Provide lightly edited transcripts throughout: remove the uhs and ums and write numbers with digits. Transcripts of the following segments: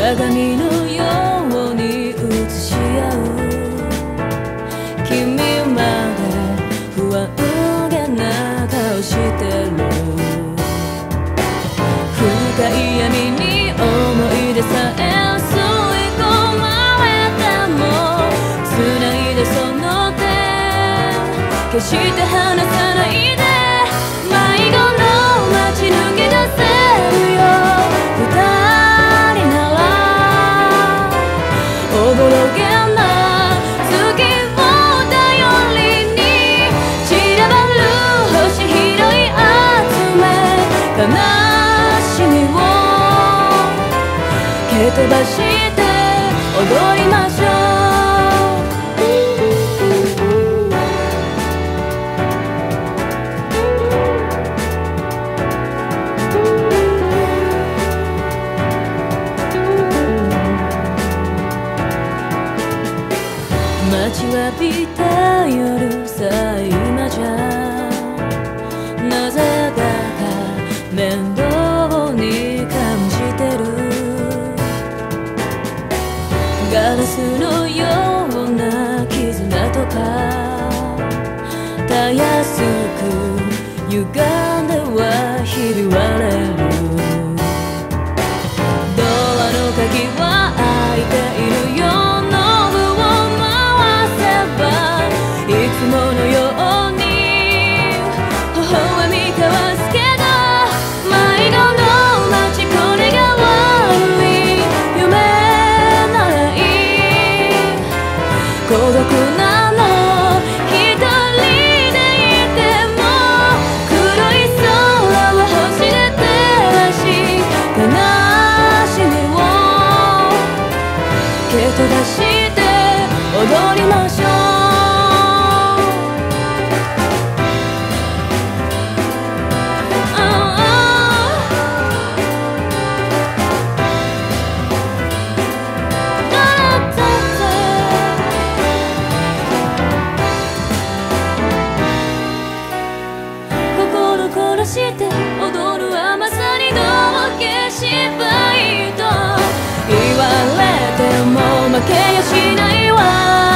鏡のように映し合う君まで不安げな顔してる深い闇に思い出さえ吸い込まれても繋いでその手決して離さないで迷子の街抜け出せるよ二人ならおぼろげな月を頼りに散らばる星拾い集め悲しみを蹴飛ばして踊りましょう待ちわびた夜さ今じゃなぜだか面倒に感じてるガラスのような絆とかたやすく歪んではひび割れるドアの鍵は開いているよいつものように微笑み交わすけど迷子の街これが悪い夢ならいい孤独なの一人でいても黒い空は星で照らし悲しみを蹴飛ばして踊りましょうして踊る甘さにどう消したいと言われても負けやしないわ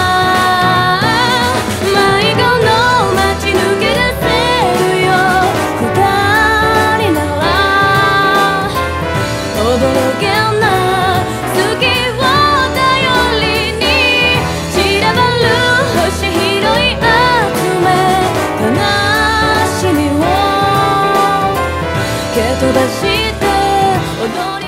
迷子の街抜け出せるよ二人ならおぼろげな月を頼りに散らばる星拾い集め悲しみを蹴飛ばして踊り